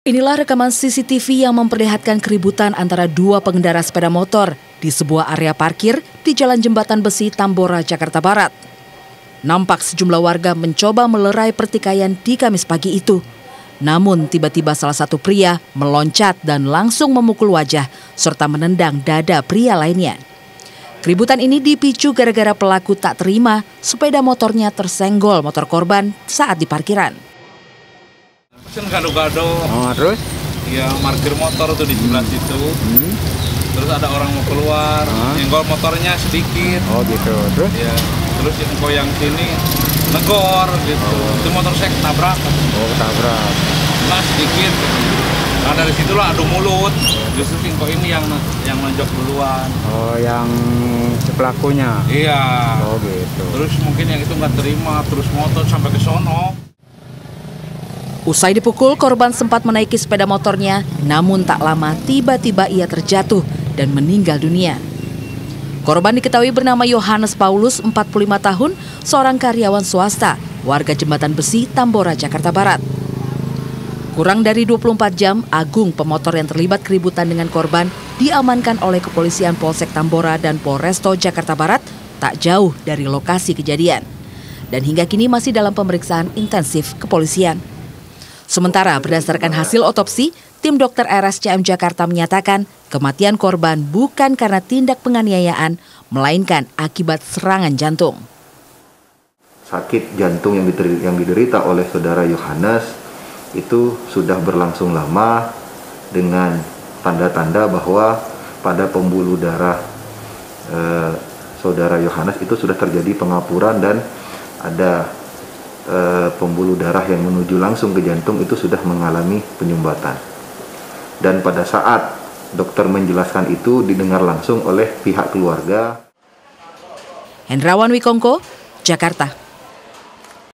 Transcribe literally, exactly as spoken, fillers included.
Inilah rekaman C C T V yang memperlihatkan keributan antara dua pengendara sepeda motor di sebuah area parkir di Jalan Jembatan Besi, Tambora, Jakarta Barat. Nampak sejumlah warga mencoba melerai pertikaian di Kamis pagi itu. Namun tiba-tiba salah satu pria meloncat dan langsung memukul wajah serta menendang dada pria lainnya. Keributan ini dipicu gara-gara pelaku tak terima sepeda motornya tersenggol motor korban saat di parkiran. Kan gado-gado, oh, terus? Ya parkir motor tuh di sebelah situ. Hmm. Terus ada orang mau keluar, ah. nyenggol motornya sedikit. Oh gitu, terus? Ya, terus yang yang sini negor gitu. Oh. Itu motor saya ketabrak. Oh, ketabrak. Nah sedikit. Nah dari situlah adu mulut. Justru Kingko ini yang yang nonjok duluan. Oh, yang si pelakunya? Iya. Oh gitu. Terus mungkin yang itu nggak terima, terus motor sampai ke sono. Usai dipukul, korban sempat menaiki sepeda motornya, namun tak lama tiba-tiba ia terjatuh dan meninggal dunia. Korban diketahui bernama Yohanes Paulus, empat puluh lima tahun, seorang karyawan swasta, warga Jembatan Besi, Tambora, Jakarta Barat. Kurang dari dua puluh empat jam, Agung, pemotor yang terlibat keributan dengan korban, diamankan oleh kepolisian Polsek Tambora dan Polresto Jakarta Barat tak jauh dari lokasi kejadian. Dan hingga kini masih dalam pemeriksaan intensif kepolisian. Sementara berdasarkan hasil otopsi, tim dokter R S C M Jakarta menyatakan kematian korban bukan karena tindak penganiayaan, melainkan akibat serangan jantung. Sakit jantung yang diderita, yang diderita oleh saudara Yohanes itu sudah berlangsung lama dengan tanda-tanda bahwa pada pembuluh darah eh, saudara Yohanes itu sudah terjadi pengapuran dan ada pembuluh darah yang menuju langsung ke jantung itu sudah mengalami penyumbatan. Dan pada saat dokter menjelaskan itu didengar langsung oleh pihak keluarga. Hendrawan Wikongo, Jakarta.